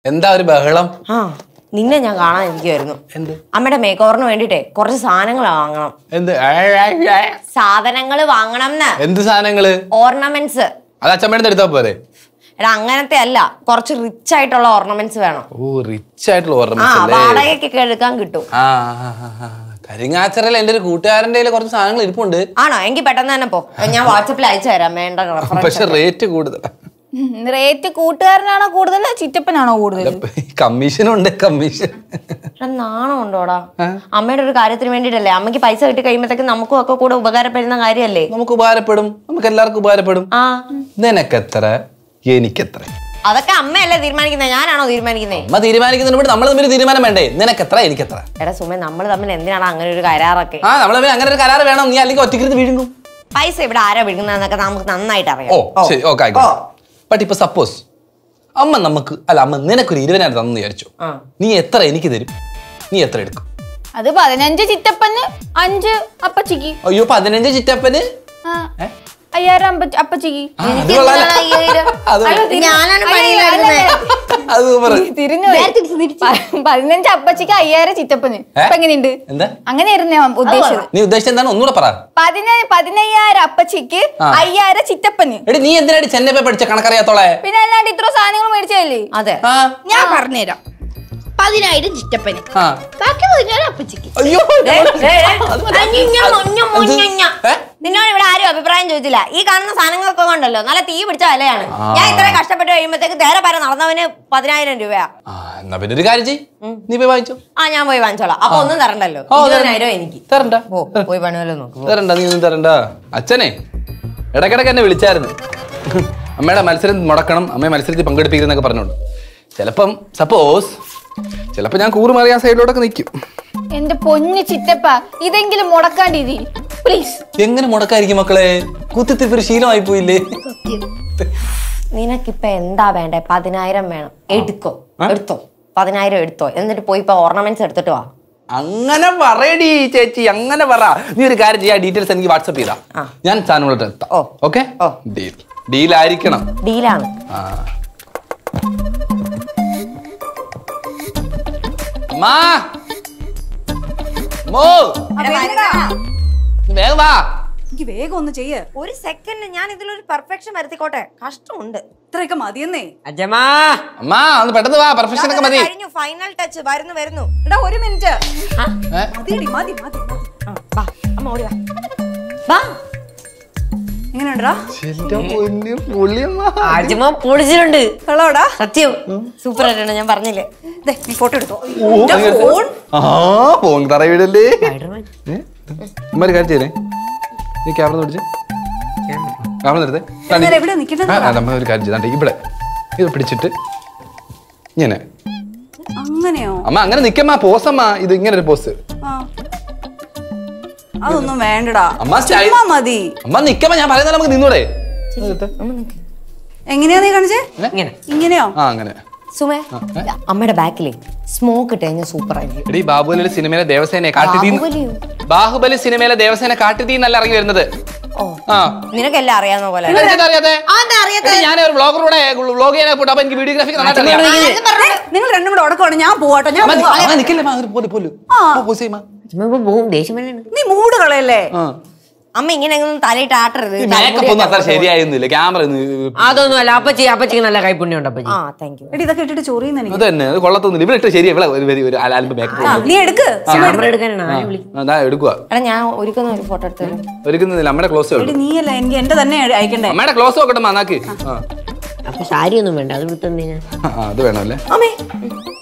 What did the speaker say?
എന്താ ഒരു ബഹളം? നിന്നെ ഞാൻ കാണാൻ ഇരിക്കുവായിരുന്നു. അമ്മയുടെ മേക്ക് ഓവറിന് വേണ്ടിട്ടേ കുറച്ച് സാധനങ്ങൾ വാങ്ങണം. സാധനങ്ങൾ വാങ്ങണം. എന്ത് സാധനങ്ങള്? ഓർണമെന്റ്സ്. അത് അച്ഛമ്മേടെ എടുത്താ പോരെ? എടാ അങ്ങനത്തെ അല്ല, കുറച്ച് റിച്ച് ആയിട്ടുള്ള ഓർണമെന്റ്സ് വേണം. ഓ റിച്ച് ആയിട്ടുള്ള ഓർണമെന്റ്സ് അല്ലേ? വാടകയ്ക്കൊക്കെ എടുക്കാൻ കിട്ടും. കരിങ്ങാച്ചറയിൽ എന്റെ ഒരു കൂട്ടുകാരന്റെ കുറച്ച് സാധനങ്ങൾ ഇരിപ്പുണ്ട്. ആണോ? എങ്കിൽ പെട്ടെന്ന് തന്നെ പോ, ഞാൻ വാട്സപ്പിൽ അയച്ചു തരാം. വേണ്ട, പക്ഷെ റേറ്റ് കൂടുതൽ. റേറ്റ് കൂട്ടുകാരനാണോ കൂടുതൽ ചിറ്റപ്പനാണോ കൂടുതൽ? കമ്മീഷനുണ്ട്, കമ്മീഷൻ. നാണം ഉണ്ടോടാ? അമ്മയുടെ ഒരു കാര്യത്തിന് വേണ്ടിട്ടല്ലേ? അമ്മയ്ക്ക് പൈസ കിട്ടി കഴിയുമ്പോഴത്തേക്ക് നമുക്കും ഒക്കെ കൂടെ ഉപകാരപ്പെടുന്ന കാര്യല്ലേ? നമുക്ക് ഉപകാരപ്പെടും, നമുക്ക് എല്ലാവർക്കും ഉപകാരപ്പെടും. നിനക്കെത്ര, എനിക്കെത്ര? അതൊക്കെ അമ്മയല്ലേ തീരുമാനിക്കുന്നത്, ഞാനാണോ തീരുമാനിക്കുന്നത്? അമ്മ തീരുമാനിക്കുന്നതിന് നമ്മൾ തമ്മിൽ തീരുമാനം വേണ്ടേ? നിനക്കെത്ര, എനിക്കെത്ര? എടാ സുമേ, നമ്മൾ തമ്മിൽ എന്തിനാണ് അങ്ങനെ ഒരു കരാറൊക്കെ? നമ്മൾ തമ്മിൽ അങ്ങനെ ഒരു കരാർ വേണം. നീ അല്ലെങ്കിൽ ഒറ്റയ്ക്ക് വിഴുങ്ങും. പൈസ ഇവിടെ ആരാ വിഴുങ്ങുന്നതെന്നൊക്കെ നമുക്ക് നന്നായിട്ട് അറിയാം. ഓ ശരി, ഓക്കെ ആയിക്കോട്ടെ. ബട്ട് ഇപ്പൊ സപ്പോസ് അമ്മ നമുക്ക് അമ്മ നിനക്കൊരു 20,000 തന്നു വിചാരിച്ചു. നീ എത്ര എനിക്ക് തരും? നീ എത്ര എടുക്കും? അത് 15 ചിറ്റപ്പന്, 5 അപ്പച്ചിക്ക്. അയ്യോ 15 ചിറ്റപ്പന്, 5000 അപ്പച്ചിക്ക്. 15 അപ്പച്ചിക്ക് 5000 ചിറ്റപ്പന്. ഇപ്പൊ എങ്ങനെയുണ്ട്? അങ്ങനെയായിരുന്നു ഉദ്ദേശിച്ചത്. നീ ഉദ്ദേശിച്ചത് എന്താണ്? ഒന്നുകൂടെ പറ. 15,000 അപ്പച്ചിക്ക് 5000 ചിറ്റപ്പന്. എടി നീ എന്തിനാണ് ചെന്നൈ പോയി പഠിച്ച കണക്കറിയാത്തോളെ? പിന്നെ അല്ലാണ്ട് ഇത്ര സാധനങ്ങൾ മേടിച്ചല്ലേ? അതെ, ഞാൻ പറഞ്ഞുതരാം. 10,000 ചിറ്റപ്പന്, ബാക്കി 10,000 അപ്പച്ചിക്ക്. അയ്യോ നിന്നോട് ഇവിടെ ആരും അഭിപ്രായം ചോദിച്ചില്ല. ഈ കാണുന്ന സാധനങ്ങളൊക്കെ കൊണ്ടല്ലോ നല്ല തീ പിടിച്ച വിലയാണ്. ഞാൻ ഇത്ര കഷ്ടപ്പെട്ട് കഴിയുമ്പോഴത്തേക്ക് നേരെ പര നടന്നവന് 10,000 രൂപയാ. എന്നാ പിന്നെ ഒരു കാര്യം ചെയ്യ്, നീ പോയി വാങ്ങിച്ചോ. ഞാൻ പോയി വാങ്ങിച്ചോളാം. അപ്പൊ ഒന്നും തരണ്ടല്ലോ. 20,000 എനിക്ക് തരണ്ട. പോയി പണിയല്ലോ നോക്കും. തരണ്ട, നീ ഒന്നും തരണ്ട. അച്ഛനെ ഇടക്കിടക്ക് എന്നെ വിളിച്ചായിരുന്നു. അമ്മയുടെ മത്സരം മുടക്കണം, അമ്മയെ മത്സരത്തിൽ പങ്കെടുപ്പിക്കുന്നൊക്കെ പറഞ്ഞോണ്ട്. ചിലപ്പോ ഞാൻ കൂറുമാറിയ സൈഡിലോട്ടൊക്കെ നിൽക്കും. എന്റെ പൊന്നു ചിറ്റപ്പ, ഇതെങ്കിലും മുടക്കാണ്ടിരി പ്ലീസ്. എങ്ങനെ മുടക്കായിരിക്കും മക്കളെ? കുത്തിത്തിരിപ്പ് ശീലമായി പോയില്ലേ? നിനക്കിപ്പ എന്താ വേണ്ടേ? 10,000 വേണം. എടുത്തോ 10,000 എടുത്തോ. എന്നിട്ട് പോയി ഇപ്പൊ ഓർണമെന്റ്സ് എടുത്തിട്ട് വാ. അങ്ങനെ പറയടി ചേച്ചി, അങ്ങനെ പറ. നീ ഒരു കാര്യം ചെയ്യാ, ഡീറ്റെയിൽസ് എനിക്ക് വാട്സപ്പ് ചെയ്താ ഞാൻ സാധനങ്ങളോട്ട് എത്താം. ഓക്കെ, ഡീലായിരിക്കണം. ഡീലാണ്. വേഗം വാ. വേഗം ഒന്ന് ചെയ്യ്. ഒരു സെക്കൻഡ്, ഞാൻ ഇതിലൊരു പെർഫെക്ഷൻ വരുത്തിക്കോട്ടെ. കഷ്ടമുണ്ട്. ഇത്രയൊക്കെ മതിയെന്നേ. അമ്മ ഒന്ന് പെട്ടെന്ന് വാ, പെർഫെക്ഷൻ ഒക്കെ മതി. ഫൈനൽ ടച്ച് വരുന്നു. എടാ ഒരു മിനിറ്റ്. മതി. അമ്മ ഓടി വാ. എങ്ങനെയുണ്ടാ? പൊളിച്ചിട്ടുണ്ട്. ഹലോടാ, സത്യം സൂപ്പർ ആയിട്ടുണ്ട്. ഞാൻ പറഞ്ഞില്ലേ, നീ ഫോട്ടോ എടുത്തോ. തറവിടല്ലേ കാര്യം ചെയ്തേ. നീ ക്യാമറ പിടിച്ച് ക്യാമറ എടുത്തേ. ഒരു കാര്യം ചെയ്താണ്ട് ഇവിടെ ഇത് പിടിച്ചിട്ട് ഇങ്ങനെ. അങ്ങനെയോ? അമ്മ അങ്ങനെ നിക്കമ്മ, പോസമ്മ. ഇത് ഇങ്ങനെ ഒരു പോസ്. അതൊന്നും വേണ്ടടാ, മതി. അമ്മ നിക്കമ്മ, ഞാൻ പറയുന്നത് നമുക്ക് നിന്നൂടെ? എങ്ങനെയാ നീ കാണിച്ചേ? ഇങ്ങനെയോ? അങ്ങനെ. സുമേ, അമ്മയുടെ ബാക്കിലെ സ്മോക്ക് ഇട്ട് കഴിഞ്ഞാൽ സൂപ്പർ ആയിരിക്കും. എടി ബാഹുബലി സിനിമയിലെ ദേവസേനയെ ബാഹുബലി സിനിമയിലെ ദേവസേന കാട്ടുതീ എന്നല്ല ഇറങ്ങി വരുന്നത്. നിനക്കെല്ലാം അറിയാവുന്ന പോലെ. ഞാൻ ഒരു വ്ളോഗറൂടെ വ്ളോഗ് ചെയ്യാൻ പോട്ടെ. അപ്പൊ എനിക്ക് വീഡിയോഗ്രാഫി നിങ്ങൾ രണ്ടും കൂടെ ഉടക്കമാണ്. ഞാൻ പോവാട്ടോ. നീ മൂട് കളയല്ലേ? അമ്മ ഇങ്ങനെ തലയിട്ട് ആട്ടരുത്. ശരിയായിരുന്നില്ല ക്യാമറ. അതൊന്നും അല്ല, അപ്പച്ചിക്ക് നല്ല കൈപ്പുണ്യം ഉണ്ട്. ഇതൊക്കെ ഇട്ടിട്ട് ചൊറിയുന്ന കൊള്ളത്തൊന്നുമില്ല. ഇവിടെ ഇട്ട് ശരിയാ. നീ എടുക്കുക. ഞാൻ ഒരുക്കുന്ന ഒരു ഫോട്ടോ എടുത്തല്ലോ. ഒരുക്കുന്നില്ല, അമ്മയുടെ ക്ലോസ്. നീയല്ല, എനിക്ക് എന്റെ തന്നെ അയക്കണ്ടേ. അമ്മയുടെ ക്ലോസ് നോക്കട്ടെ. നാക്ക് അപ്പൊ സാരി ഒന്നും വേണ്ട, അത് വിട്ടെന്തിനാ? അത് വേണമല്ലേ?